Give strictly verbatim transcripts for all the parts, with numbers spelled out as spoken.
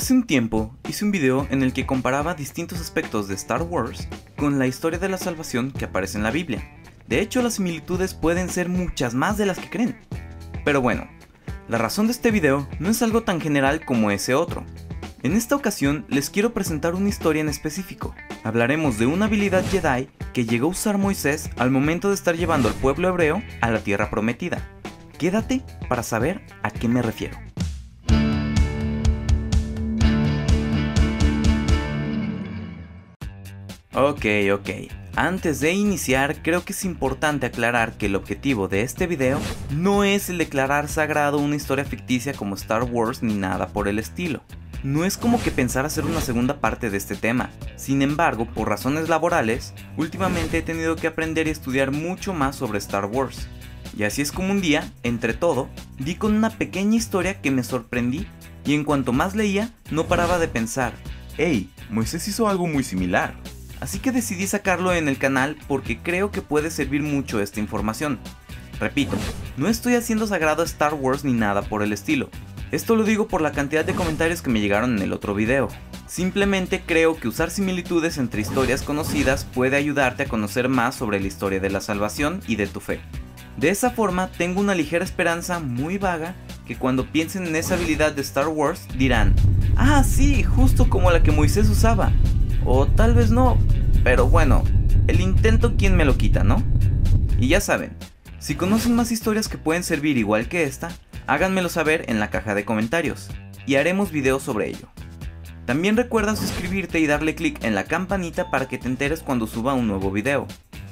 Hace un tiempo hice un video en el que comparaba distintos aspectos de Star Wars con la historia de la salvación que aparece en la Biblia. De hecho, las similitudes pueden ser muchas más de las que creen. Pero bueno, la razón de este video no es algo tan general como ese otro. En esta ocasión les quiero presentar una historia en específico. Hablaremos de una habilidad Jedi que llegó a usar Moisés al momento de estar llevando al pueblo hebreo a la tierra prometida. Quédate para saber a qué me refiero. Ok, ok. Antes de iniciar, creo que es importante aclarar que el objetivo de este video no es el declarar sagrado una historia ficticia como Star Wars ni nada por el estilo. No es como que pensar hacer una segunda parte de este tema. Sin embargo, por razones laborales, últimamente he tenido que aprender y estudiar mucho más sobre Star Wars. Y así es como un día, entre todo, di con una pequeña historia que me sorprendí y en cuanto más leía, no paraba de pensar, hey, Moisés hizo algo muy similar. Así que decidí sacarlo en el canal porque creo que puede servir mucho esta información. Repito, no estoy haciendo sagrado Star Wars ni nada por el estilo. Esto lo digo por la cantidad de comentarios que me llegaron en el otro video. Simplemente creo que usar similitudes entre historias conocidas puede ayudarte a conocer más sobre la historia de la salvación y de tu fe. De esa forma tengo una ligera esperanza muy vaga que cuando piensen en esa habilidad de Star Wars dirán, ah sí, justo como la que Moisés usaba. O tal vez no, pero bueno, el intento quién me lo quita, ¿no? Y ya saben, si conocen más historias que pueden servir igual que esta, háganmelo saber en la caja de comentarios, y haremos videos sobre ello. También recuerda suscribirte y darle click en la campanita para que te enteres cuando suba un nuevo video.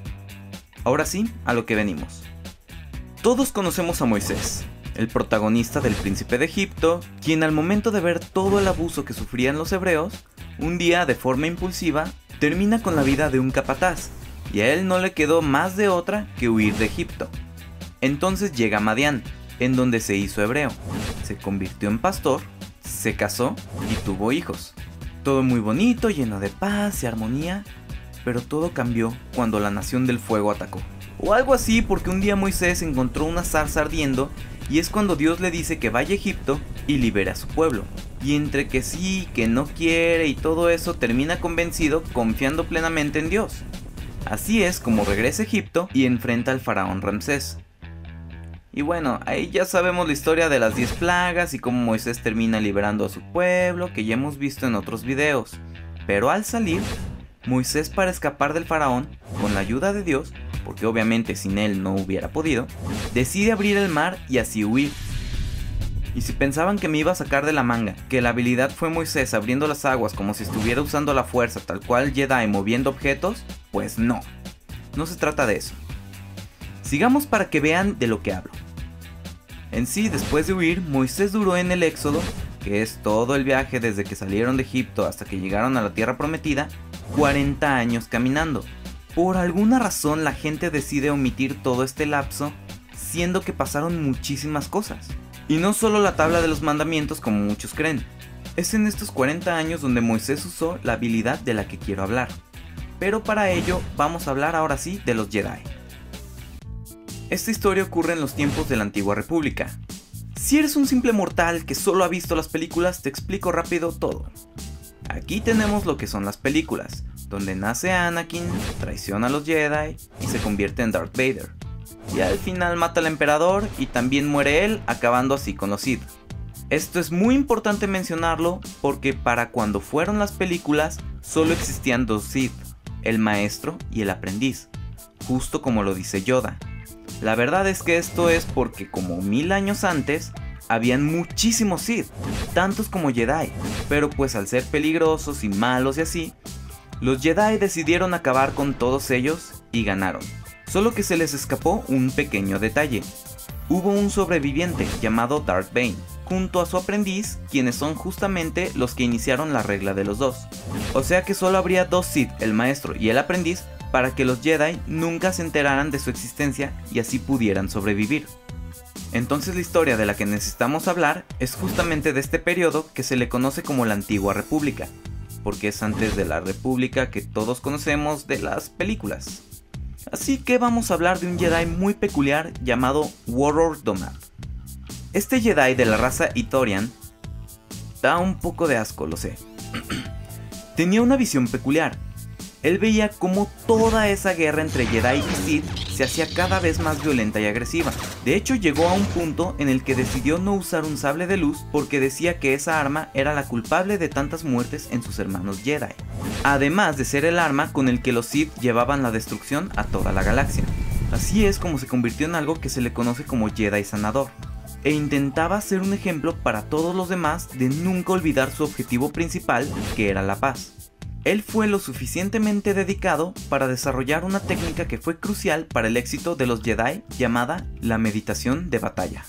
Ahora sí, a lo que venimos. Todos conocemos a Moisés, el protagonista del Príncipe de Egipto, quien al momento de ver todo el abuso que sufrían los hebreos, un día de forma impulsiva, termina con la vida de un capataz, y a él no le quedó más de otra que huir de Egipto. Entonces llega a Madián, en donde se hizo hebreo, se convirtió en pastor, se casó y tuvo hijos. Todo muy bonito, lleno de paz y armonía, pero todo cambió cuando la nación del fuego atacó. O algo así, porque un día Moisés encontró una zarza ardiendo y es cuando Dios le dice que vaya a Egipto y libere a su pueblo. Y entre que sí, que no quiere y todo eso, termina convencido, confiando plenamente en Dios. Así es como regresa a Egipto y enfrenta al faraón Ramsés. Y bueno, ahí ya sabemos la historia de las diez plagas y cómo Moisés termina liberando a su pueblo, que ya hemos visto en otros videos. Pero al salir, Moisés, para escapar del faraón, con la ayuda de Dios, porque obviamente sin él no hubiera podido, decide abrir el mar y así huir. Y si pensaban que me iba a sacar de la manga, que la habilidad fue Moisés abriendo las aguas como si estuviera usando la fuerza tal cual Jedi moviendo objetos, pues no, no se trata de eso. Sigamos para que vean de lo que hablo. En sí, después de huir, Moisés duró en el éxodo, que es todo el viaje desde que salieron de Egipto hasta que llegaron a la tierra prometida, cuarenta años caminando. Por alguna razón la gente decide omitir todo este lapso, siendo que pasaron muchísimas cosas. Y no solo la tabla de los mandamientos como muchos creen. Es en estos cuarenta años donde Moisés usó la habilidad de la que quiero hablar. Pero para ello vamos a hablar ahora sí de los Jedi. Esta historia ocurre en los tiempos de la Antigua República. Si eres un simple mortal que solo ha visto las películas, te explico rápido todo. Aquí tenemos lo que son las películas, donde nace Anakin, traiciona a los Jedi y se convierte en Darth Vader. Y al final mata al emperador y también muere él, acabando así con los Sith. Esto es muy importante mencionarlo porque para cuando fueron las películas solo existían dos Sith, el maestro y el aprendiz, justo como lo dice Yoda. La verdad es que esto es porque como mil años antes habían muchísimos Sith, tantos como Jedi, pero pues al ser peligrosos y malos y así, los Jedi decidieron acabar con todos ellos y ganaron. Solo que se les escapó un pequeño detalle. Hubo un sobreviviente llamado Darth Bane, junto a su aprendiz, quienes son justamente los que iniciaron la regla de los dos. O sea que solo habría dos Sith, el maestro y el aprendiz, para que los Jedi nunca se enteraran de su existencia y así pudieran sobrevivir. Entonces la historia de la que necesitamos hablar es justamente de este periodo que se le conoce como la Antigua República, porque es antes de la República que todos conocemos de las películas. Así que vamos a hablar de un Jedi muy peculiar llamado Warlord Domad. Este Jedi de la raza Ithorian Da un poco de asco, lo sé. Tenía una visión peculiar. Él veía cómo toda esa guerra entre Jedi y Sith se hacía cada vez más violenta y agresiva. De hecho, llegó a un punto en el que decidió no usar un sable de luz porque decía que esa arma era la culpable de tantas muertes en sus hermanos Jedi. Además de ser el arma con el que los Sith llevaban la destrucción a toda la galaxia. Así es como se convirtió en algo que se le conoce como Jedi Sanador. E intentaba ser un ejemplo para todos los demás de nunca olvidar su objetivo principal, que era la paz. Él fue lo suficientemente dedicado para desarrollar una técnica que fue crucial para el éxito de los Jedi llamada la meditación de batalla.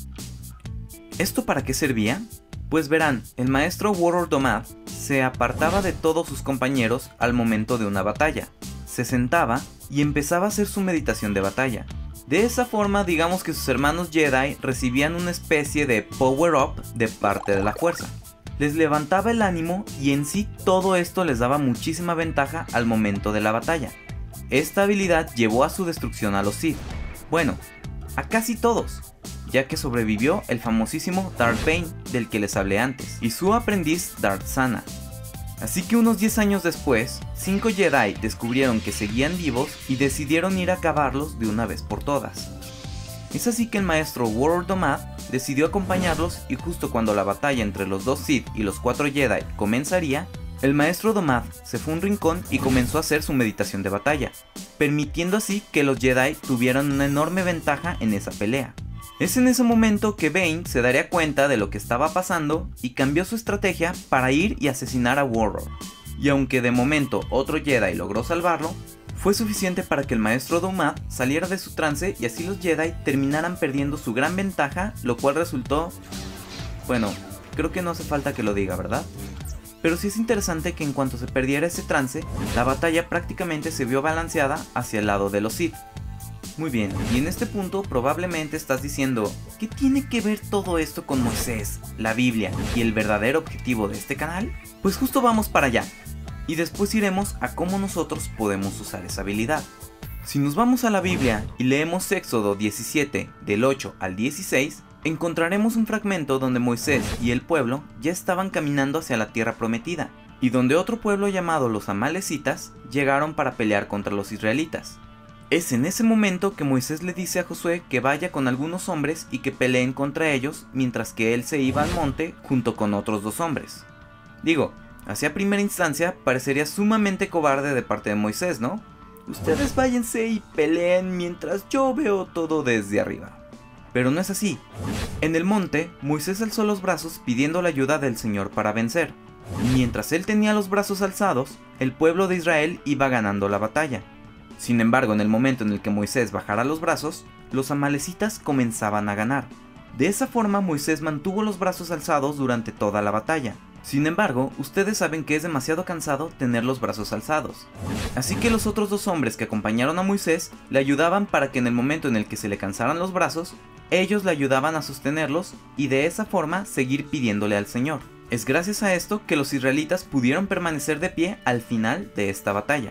¿Esto para qué servía? Pues verán, el maestro Woror Domad se apartaba de todos sus compañeros al momento de una batalla, se sentaba y empezaba a hacer su meditación de batalla. De esa forma, digamos que sus hermanos Jedi recibían una especie de power-up de parte de la fuerza. Les levantaba el ánimo y en sí todo esto les daba muchísima ventaja al momento de la batalla. Esta habilidad llevó a su destrucción a los Sith. Bueno, a casi todos, ya que sobrevivió el famosísimo Darth Bane del que les hablé antes, y su aprendiz Darth Sana. Así que unos diez años después, cinco Jedi descubrieron que seguían vivos y decidieron ir a acabarlos de una vez por todas. Es así que el maestro Woror Domad decidió acompañarlos y justo cuando la batalla entre los dos Sith y los cuatro Jedi comenzaría, el maestro Domad se fue a un rincón y comenzó a hacer su meditación de batalla, permitiendo así que los Jedi tuvieran una enorme ventaja en esa pelea. Es en ese momento que Bane se daría cuenta de lo que estaba pasando y cambió su estrategia para ir y asesinar a Woror. Y aunque de momento otro Jedi logró salvarlo, fue suficiente para que el maestro Domad saliera de su trance y así los Jedi terminaran perdiendo su gran ventaja, lo cual resultó... Bueno, creo que no hace falta que lo diga, ¿verdad? Pero sí es interesante que en cuanto se perdiera ese trance, la batalla prácticamente se vio balanceada hacia el lado de los Sith. Muy bien, y en este punto probablemente estás diciendo, ¿qué tiene que ver todo esto con Moisés, la Biblia y el verdadero objetivo de este canal? Pues justo vamos para allá. Y después iremos a cómo nosotros podemos usar esa habilidad. Si nos vamos a la Biblia y leemos Éxodo diecisiete del ocho al dieciséis, encontraremos un fragmento donde Moisés y el pueblo ya estaban caminando hacia la tierra prometida, y donde otro pueblo llamado los amalecitas llegaron para pelear contra los israelitas. Es en ese momento que Moisés le dice a Josué que vaya con algunos hombres y que peleen contra ellos mientras que él se iba al monte junto con otros dos hombres. Digo, hacia primera instancia parecería sumamente cobarde de parte de Moisés, ¿no? Ustedes váyanse y peleen mientras yo veo todo desde arriba. Pero no es así. En el monte, Moisés alzó los brazos pidiendo la ayuda del Señor para vencer. Y mientras él tenía los brazos alzados, el pueblo de Israel iba ganando la batalla. Sin embargo, en el momento en el que Moisés bajara los brazos, los amalecitas comenzaban a ganar. De esa forma, Moisés mantuvo los brazos alzados durante toda la batalla. Sin embargo, ustedes saben que es demasiado cansado tener los brazos alzados. Así que los otros dos hombres que acompañaron a Moisés le ayudaban para que en el momento en el que se le cansaran los brazos, ellos le ayudaban a sostenerlos y de esa forma seguir pidiéndole al Señor. Es gracias a esto que los israelitas pudieron permanecer de pie al final de esta batalla.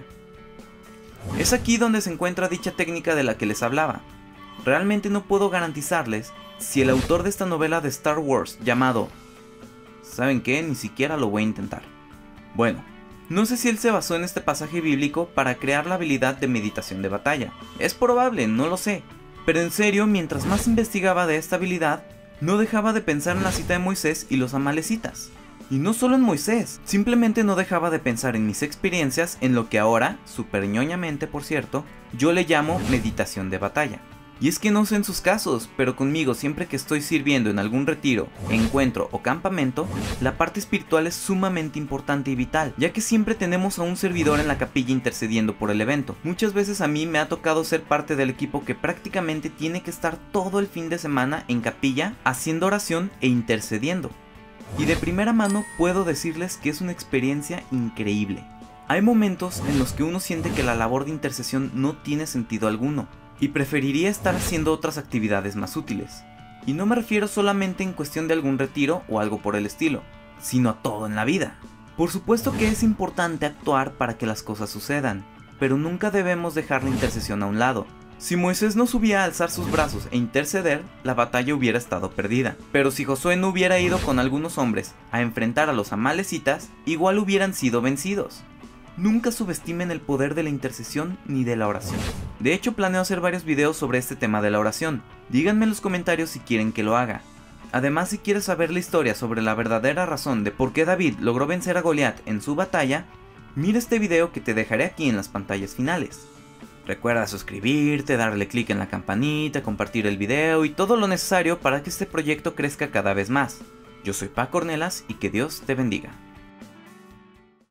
Es aquí donde se encuentra dicha técnica de la que les hablaba. Realmente no puedo garantizarles si el autor de esta novela de Star Wars llamado... ¿Saben qué? Ni siquiera lo voy a intentar. Bueno, no sé si él se basó en este pasaje bíblico para crear la habilidad de meditación de batalla. Es probable, no lo sé. Pero en serio, mientras más investigaba de esta habilidad, no dejaba de pensar en la cita de Moisés y los amalecitas. Y no solo en Moisés, simplemente no dejaba de pensar en mis experiencias en lo que ahora, super ñoñamente por cierto, yo le llamo meditación de batalla. Y es que no sé en sus casos, pero conmigo siempre que estoy sirviendo en algún retiro, encuentro o campamento, la parte espiritual es sumamente importante y vital, ya que siempre tenemos a un servidor en la capilla intercediendo por el evento. Muchas veces a mí me ha tocado ser parte del equipo que prácticamente tiene que estar todo el fin de semana en capilla haciendo oración e intercediendo. Y de primera mano puedo decirles que es una experiencia increíble. Hay momentos en los que uno siente que la labor de intercesión no tiene sentido alguno, y preferiría estar haciendo otras actividades más útiles. Y no me refiero solamente en cuestión de algún retiro o algo por el estilo, sino a todo en la vida. Por supuesto que es importante actuar para que las cosas sucedan, pero nunca debemos dejar la intercesión a un lado, Si Moisés no subía a alzar sus brazos e interceder, la batalla hubiera estado perdida. Pero si Josué no hubiera ido con algunos hombres a enfrentar a los amalecitas, igual hubieran sido vencidos. Nunca subestimen el poder de la intercesión ni de la oración. De hecho, planeo hacer varios videos sobre este tema de la oración. Díganme en los comentarios si quieren que lo haga. Además, si quieres saber la historia sobre la verdadera razón de por qué David logró vencer a Goliat en su batalla, mira este video que te dejaré aquí en las pantallas finales. Recuerda suscribirte, darle clic en la campanita, compartir el video y todo lo necesario para que este proyecto crezca cada vez más. Yo soy Paco Ornelas y que Dios te bendiga.